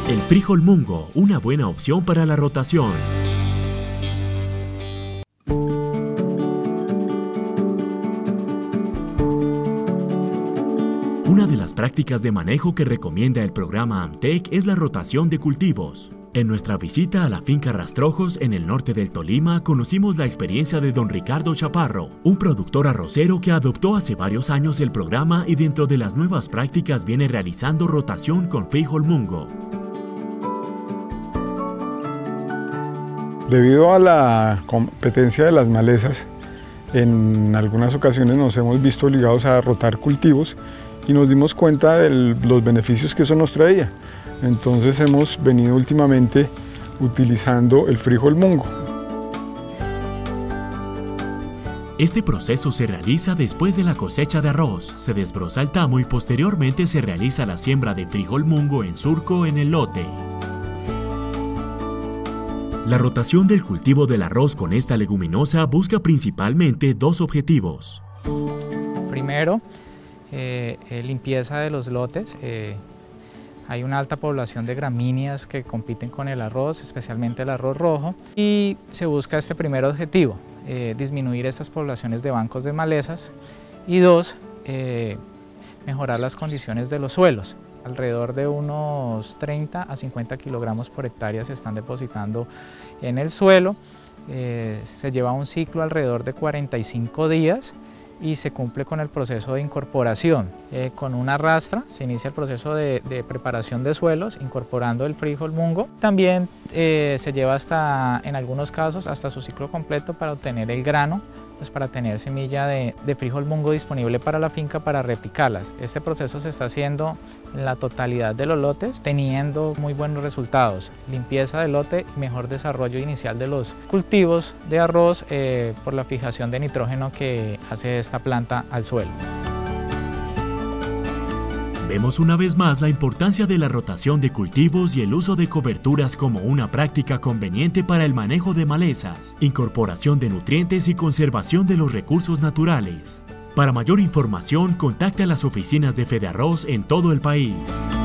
El frijol mungo, una buena opción para la rotación. Una de las prácticas de manejo que recomienda el programa AMTEC es la rotación de cultivos. En nuestra visita a la finca Rastrojos en el norte del Tolima, conocimos la experiencia de don Ricardo Chaparro, un productor arrocero que adoptó hace varios años el programa y dentro de las nuevas prácticas viene realizando rotación con frijol mungo. Debido a la competencia de las malezas, en algunas ocasiones nos hemos visto obligados a rotar cultivos y nos dimos cuenta de los beneficios que eso nos traía. Entonces hemos venido últimamente utilizando el frijol mungo. Este proceso se realiza después de la cosecha de arroz, se desbroza el tamo y posteriormente se realiza la siembra de frijol mungo en surco en el lote. La rotación del cultivo del arroz con esta leguminosa busca principalmente dos objetivos. Primero, limpieza de los lotes. Hay una alta población de gramíneas que compiten con el arroz, especialmente el arroz rojo, y se busca este primer objetivo, disminuir estas poblaciones de bancos de malezas, y dos, mejorar las condiciones de los suelos. Alrededor de unos 30 a 50 kilogramos por hectárea se están depositando en el suelo. Se lleva un ciclo alrededor de 45 días y se cumple con el proceso de incorporación. Con una rastra se inicia el proceso de preparación de suelos, incorporando el frijol mungo. También se lleva hasta, en algunos casos, hasta su ciclo completo para obtener el grano, pues para tener semilla de frijol mungo disponible para la finca para replicarlas. Este proceso se está haciendo en la totalidad de los lotes, teniendo muy buenos resultados. Limpieza del lote y mejor desarrollo inicial de los cultivos de arroz por la fijación de nitrógeno que hace esta planta al suelo. Vemos una vez más la importancia de la rotación de cultivos y el uso de coberturas como una práctica conveniente para el manejo de malezas, incorporación de nutrientes y conservación de los recursos naturales. Para mayor información, contacte a las oficinas de Fedearroz en todo el país.